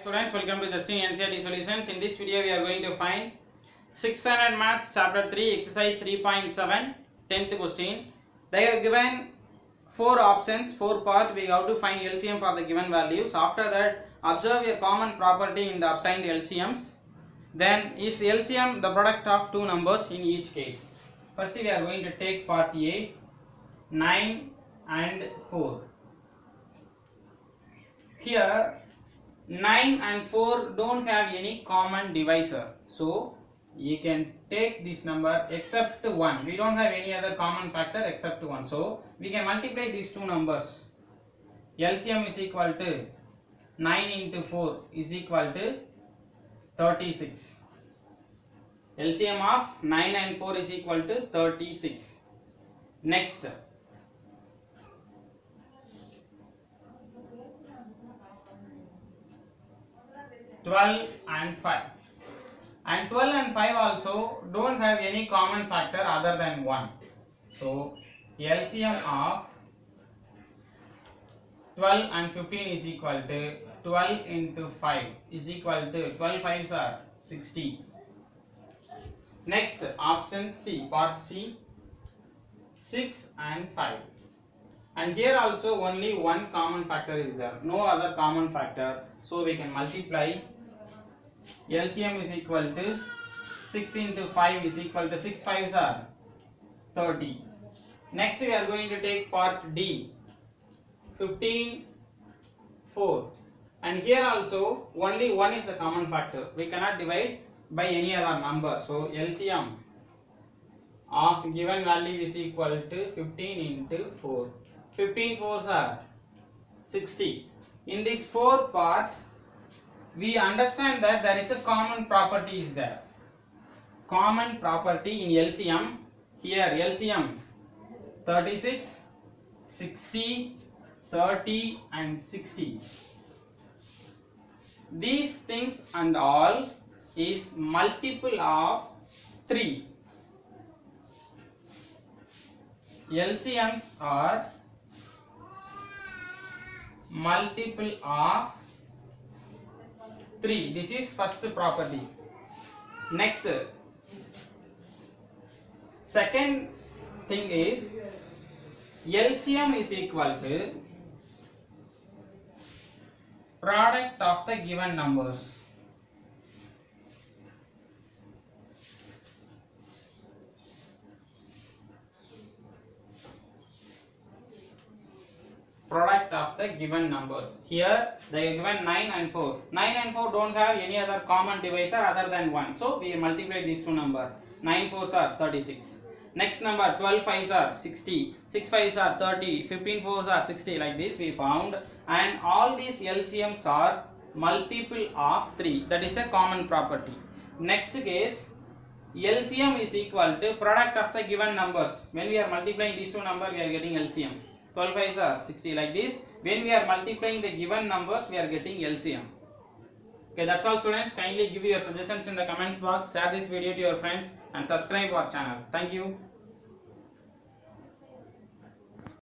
Students, welcome to Justin NCERT Solutions. In this video, we are going to find 6th standard maths chapter 3 exercise 3.7 10th question. They have given 4 options, 4 part. We have to find LCM for the given values. After that, observe a common property in the obtained LCMs. Then is LCM the product of two numbers in each case? First, we are going to take part A, 9 and 4. Here 9 and 4 don't have any common divisor, so you can take this number except 1. We don't have any other common factor except 1, so we can multiply these two numbers. LCM is equal to 9 into 4 is equal to 36. LCM of 9 and 4 is equal to 36. Next, 12 and 5, and 12 and 5 also don't have any common factor other than 1, so LCM of 12 and 15 is equal to 12 into 5 is equal to 12 5s are 60. Next, option C, part C, 6 and 5, and here also only one common factor is there, no other common factor, so we can multiply. LCM is equal to 6 into 5 is equal to 6 5s are 30. Next, we are going to take part D, 15 4, and here also only 1 is a common factor, we cannot divide by any other number, so LCM of given value is equal to 15 into 4. 15 4s are 60. In this fourth part, we understand that there is a common property is there. Common property in LCM, here LCM 36, 60, 30 and 60. These things and all is multiple of 3. LCMs are multiple of 3. This is first property. Next, second thing is LCM is equal to product of the given numbers. Product of the given numbers. Here they are given 9 and 4. 9 and 4 don't have any other common divisor other than 1. So we multiply these two numbers. 9 4s are 36. Next number 12 5s are 60. 6 5s are 30. 15 4s are 60. Like this we found. And all these LCMs are multiple of 3. That is a common property. Next case, LCM is equal to product of the given numbers. When we are multiplying these two numbers, we are getting LCM. 12 5s are 60. Like this, when we are multiplying the given numbers, we are getting LCM. Okay, that's all students. Kindly give your suggestions in the comments box, share this video to your friends and subscribe our channel. Thank you.